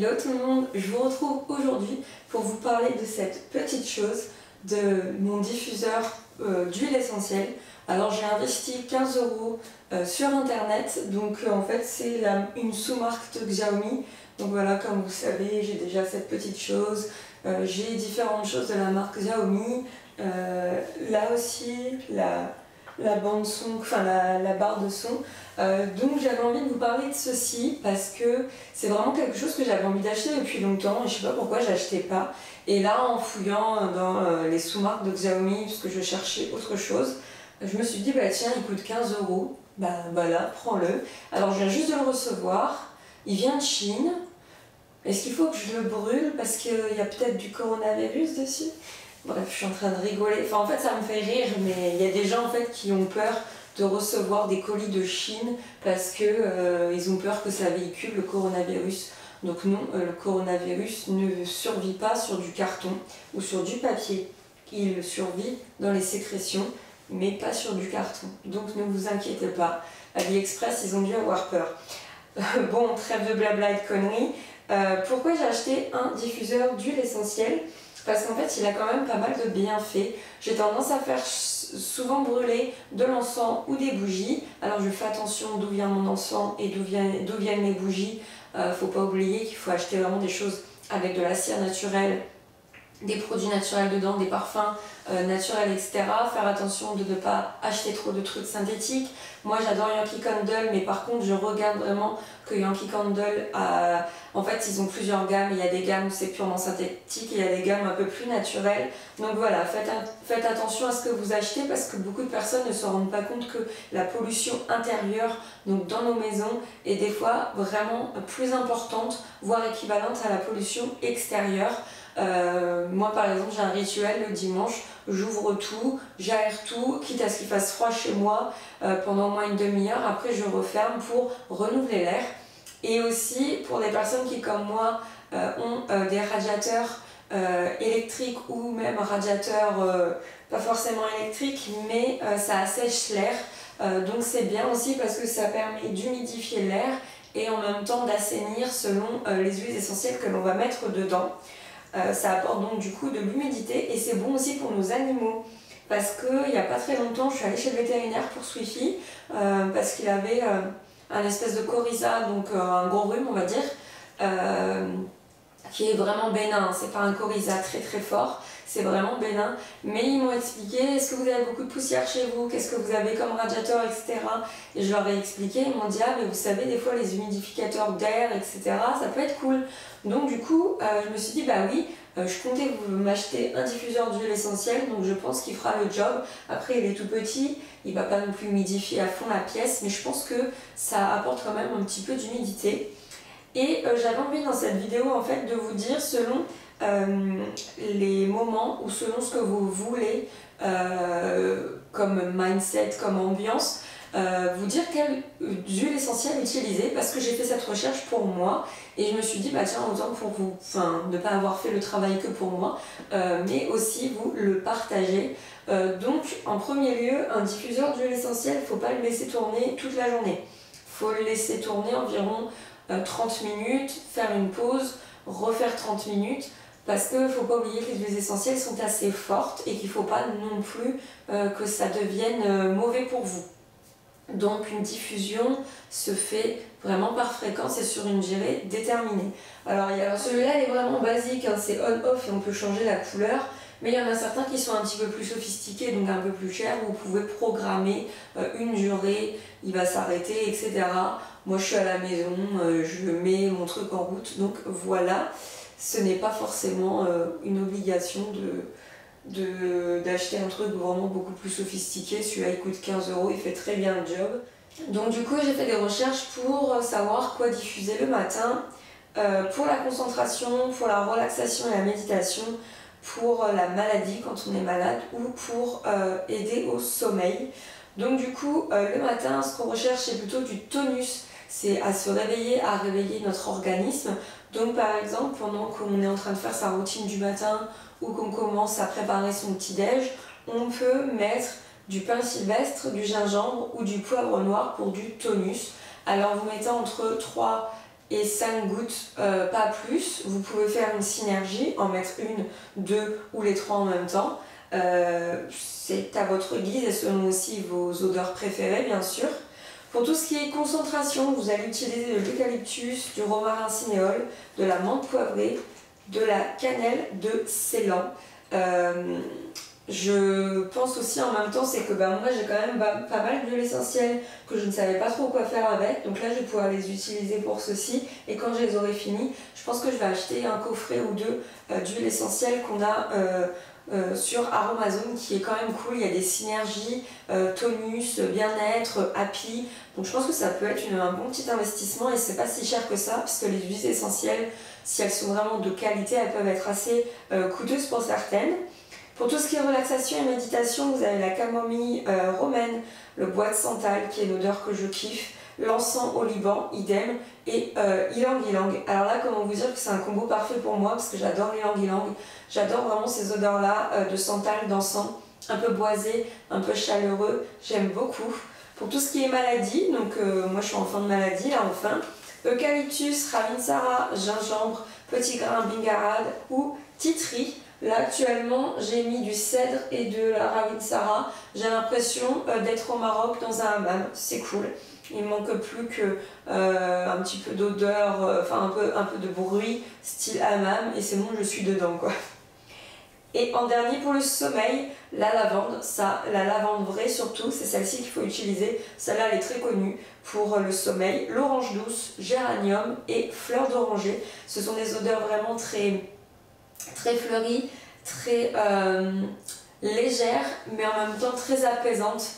Hello tout le monde, je vous retrouve aujourd'hui pour vous parler de cette petite chose, de mon diffuseur d'huile essentielle. Alors j'ai investi 15 € sur internet, donc en fait c'est une sous-marque de Xiaomi. Donc voilà, comme vous savez, j'ai déjà cette petite chose, j'ai différentes choses de la marque Xiaomi. Là aussi, la bande son, enfin la barre de son. Donc j'avais envie de vous parler de ceci parce que c'est vraiment quelque chose que j'avais envie d'acheter depuis longtemps et je sais pas pourquoi j'achetais pas. Et là, en fouillant dans les sous-marques de Xiaomi, parce que je cherchais autre chose, je me suis dit bah tiens, il coûte 15 €, bah voilà, prends-le. Alors je viens juste de le recevoir, il vient de Chine. Est-ce qu'il faut que je le brûle parce qu'il y a peut-être du coronavirus dessus? Bref, je suis en train de rigoler. Enfin, en fait, ça me fait rire, mais il y a des gens en fait qui ont peur de recevoir des colis de Chine parce que ils ont peur que ça véhicule le coronavirus. Donc non, le coronavirus ne survit pas sur du carton ou sur du papier. Il survit dans les sécrétions, mais pas sur du carton. Donc ne vous inquiétez pas. AliExpress, ils ont dû avoir peur. Bon, trêve de blabla et de conneries. Pourquoi j'ai acheté un diffuseur d'huile essentielle? Parce qu'en fait, il a quand même pas mal de bienfaits. J'ai tendance à faire souvent brûler de l'encens ou des bougies. Alors je fais attention d'où vient mon encens et d'où viennent mes bougies. Faut pas oublier qu'il faut acheter vraiment des choses avec de la cire naturelle, des produits naturels dedans, des parfums naturels, etc. Faire attention de ne pas acheter trop de trucs synthétiques. Moi j'adore Yankee Candle, mais par contre je regarde vraiment que Yankee Candle, en fait ils ont plusieurs gammes. Il y a des gammes où c'est purement synthétique et il y a des gammes un peu plus naturelles. Donc voilà, faites attention à ce que vous achetez parce que beaucoup de personnes ne se rendent pas compte que la pollution intérieure, donc dans nos maisons, est des fois vraiment plus importante, voire équivalente à la pollution extérieure. Moi par exemple j'ai un rituel le dimanche, j'ouvre tout, j'aère tout, quitte à ce qu'il fasse froid chez moi pendant au moins une demi-heure, après je referme pour renouveler l'air. Et aussi pour des personnes qui comme moi ont des radiateurs électriques ou même radiateurs pas forcément électriques mais ça assèche l'air, donc c'est bien aussi parce que ça permet d'humidifier l'air et en même temps d'assainir selon les huiles essentielles que l'on va mettre dedans. Ça apporte donc du coup de l'humidité et c'est bon aussi pour nos animaux parce qu'il n'y a pas très longtemps je suis allée chez le vétérinaire pour Swiffy parce qu'il avait un espèce de coryza, donc un gros rhume on va dire, qui est vraiment bénin, c'est pas un coryza très très fort, c'est vraiment bénin, mais ils m'ont expliqué est-ce que vous avez beaucoup de poussière chez vous, qu'est-ce que vous avez comme radiateur, etc. Et je leur ai expliqué, ils m'ont dit ah mais vous savez des fois les humidificateurs d'air, etc. ça peut être cool. Donc du coup je me suis dit bah oui, je comptais m'acheter un diffuseur d'huile essentielle, donc je pense qu'il fera le job. Après il est tout petit, il va pas non plus humidifier à fond la pièce, mais je pense que ça apporte quand même un petit peu d'humidité. Et j'avais envie dans cette vidéo en fait de vous dire selon les moments ou selon ce que vous voulez comme mindset, comme ambiance, vous dire quelle huile essentielle utiliser parce que j'ai fait cette recherche pour moi et je me suis dit bah tiens autant pour vous, enfin ne pas avoir fait le travail que pour moi mais aussi vous le partager. Donc en premier lieu un diffuseur d'huile essentielle, faut pas le laisser tourner toute la journée, faut le laisser tourner environ 30 minutes, faire une pause, refaire 30 minutes parce qu'il ne faut pas oublier que les huiles essentielles sont assez fortes et qu'il ne faut pas non plus que ça devienne mauvais pour vous. Donc une diffusion se fait vraiment par fréquence et sur une durée déterminée. Alors celui-là il est vraiment basique, hein, c'est on-off et on peut changer la couleur. Mais il y en a certains qui sont un petit peu plus sophistiqués, donc un peu plus chers, où vous pouvez programmer une durée, il va s'arrêter, etc. Moi je suis à la maison, je mets mon truc en route, donc voilà, ce n'est pas forcément une obligation d'acheter un truc vraiment beaucoup plus sophistiqué. Celui-là il coûte 15 €, il fait très bien le job. Donc du coup j'ai fait des recherches pour savoir quoi diffuser le matin, pour la concentration, pour la relaxation et la méditation, pour la maladie quand on est malade ou pour aider au sommeil. Donc du coup le matin ce qu'on recherche c'est plutôt du tonus, c'est à se réveiller, à réveiller notre organisme. Donc par exemple pendant qu'on est en train de faire sa routine du matin ou qu'on commence à préparer son petit déj, on peut mettre du pain sylvestre, du gingembre ou du poivre noir pour du tonus. Alors vous mettez entre 3 et 5 gouttes, pas plus. Vous pouvez faire une synergie, en mettre une, deux ou les trois en même temps. C'est à votre guise et selon aussi vos odeurs préférées bien sûr. Pour tout ce qui est concentration, vous allez utiliser de l'eucalyptus, du romarin cinéole, de la menthe poivrée, de la cannelle de Ceylan. Je pense aussi en même temps, c'est que moi j'ai quand même pas mal d'huiles essentielles que je ne savais pas trop quoi faire avec, donc là je vais pouvoir les utiliser pour ceci, et quand je les aurai finis, je pense que je vais acheter un coffret ou deux d'huiles essentielles qu'on a sur Aromazone qui est quand même cool. Il y a des synergies, tonus, bien-être, happy, donc je pense que ça peut être un bon petit investissement et c'est pas si cher que ça, parce que les huiles essentielles, si elles sont vraiment de qualité, elles peuvent être assez coûteuses pour certaines. Pour tout ce qui est relaxation et méditation, vous avez la camomille romaine, le bois de santal qui est une odeur que je kiffe, l'encens au Liban, idem, et ylang-ylang. Alors là, comment vous dire que c'est un combo parfait pour moi parce que j'adore l'ylang-ylang, j'adore vraiment ces odeurs-là de santal, d'encens, un peu boisé, un peu chaleureux, j'aime beaucoup. Pour tout ce qui est maladie, donc moi je suis en fin de maladie là enfin, eucalyptus, ravinsara, gingembre, petit grain bingarade ou titri. Là actuellement j'ai mis du cèdre et de la ravinsara, j'ai l'impression d'être au Maroc dans un hammam, c'est cool. Il ne manque plus que un petit peu d'odeur, enfin un peu de bruit style hammam et c'est bon, je suis dedans quoi. Et en dernier pour le sommeil, la lavande, la lavande vraie surtout, c'est celle-ci qu'il faut utiliser, celle-là elle est très connue pour le sommeil, l'orange douce, géranium et fleur d'oranger, ce sont des odeurs vraiment très fleurie, très légère, mais en même temps très apaisante,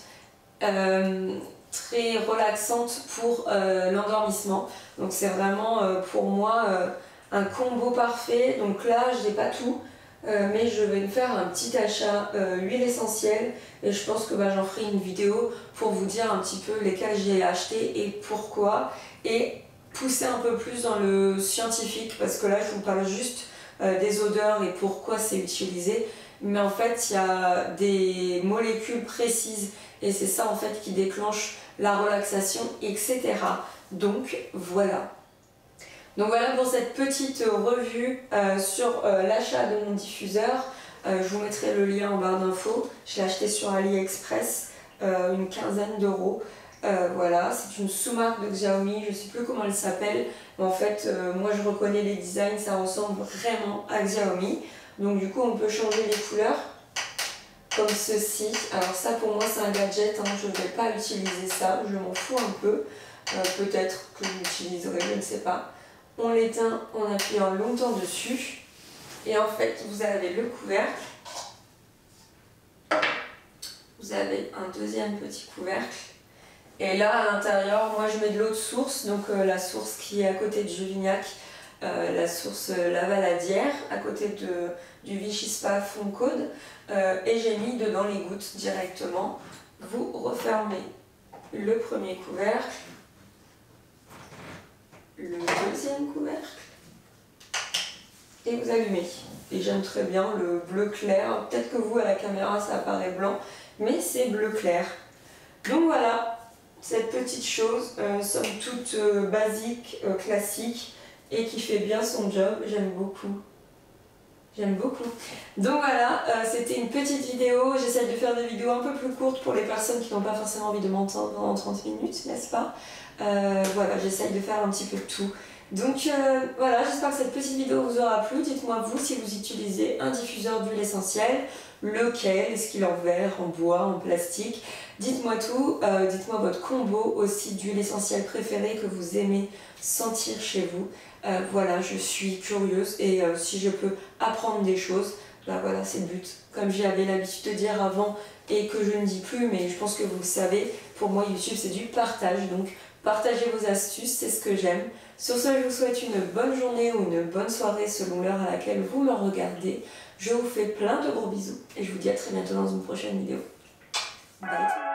très relaxante pour l'endormissement. Donc c'est vraiment pour moi un combo parfait. Donc là, je n'ai pas tout, mais je vais me faire un petit achat huile essentielle et je pense que j'en ferai une vidéo pour vous dire un petit peu lesquelles j'ai acheté et pourquoi, et pousser un peu plus dans le scientifique parce que là je vous parle juste des odeurs et pourquoi c'est utilisé, mais en fait il y a des molécules précises et c'est ça en fait qui déclenche la relaxation, etc. Donc voilà. Donc voilà pour cette petite revue sur l'achat de mon diffuseur. Je vous mettrai le lien en barre d'infos. Je l'ai acheté sur AliExpress, une quinzaine d'euros. Voilà, c'est une sous-marque de Xiaomi, je ne sais plus comment elle s'appelle, mais en fait moi je reconnais les designs, ça ressemble vraiment à Xiaomi. Donc du coup on peut changer les couleurs comme ceci. Alors ça pour moi c'est un gadget, hein. Je ne vais pas utiliser ça, je m'en fous un peu, peut-être que je l'utiliserai, je ne sais pas. On l'éteint en appuyant longtemps dessus et en fait vous avez le couvercle, vous avez un deuxième petit couvercle. Et là à l'intérieur, moi je mets de l'eau de source, donc la source qui est à côté de Juvignac, la source Lavaladière, à côté du Vichy Spa Foncode, et j'ai mis dedans les gouttes directement. Vous refermez le premier couvercle, le deuxième couvercle, et vous allumez. Et j'aime très bien le bleu clair, peut-être que vous à la caméra ça apparaît blanc, mais c'est bleu clair. Donc voilà. Cette petite chose, somme toute basique, classique et qui fait bien son job, j'aime beaucoup. J'aime beaucoup. Donc voilà, c'était une petite vidéo, j'essaie de faire des vidéos un peu plus courtes pour les personnes qui n'ont pas forcément envie de m'entendre pendant 30 minutes, n'est-ce pas? Voilà, j'essaie de faire un petit peu de tout. Donc voilà, j'espère que cette petite vidéo vous aura plu. Dites-moi vous si vous utilisez un diffuseur d'huile essentielle, lequel, est-ce qu'il est en verre, en bois, en plastique? Dites-moi tout, dites-moi votre combo aussi d'huile essentielle préférée que vous aimez sentir chez vous. Voilà, je suis curieuse et si je peux apprendre des choses, voilà, c'est le but. Comme j'avais l'habitude de dire avant et que je ne dis plus, mais je pense que vous le savez, pour moi YouTube c'est du partage, donc partagez vos astuces, c'est ce que j'aime. Sur ce, je vous souhaite une bonne journée ou une bonne soirée selon l'heure à laquelle vous me regardez. Je vous fais plein de gros bisous et je vous dis à très bientôt dans une prochaine vidéo. Bye.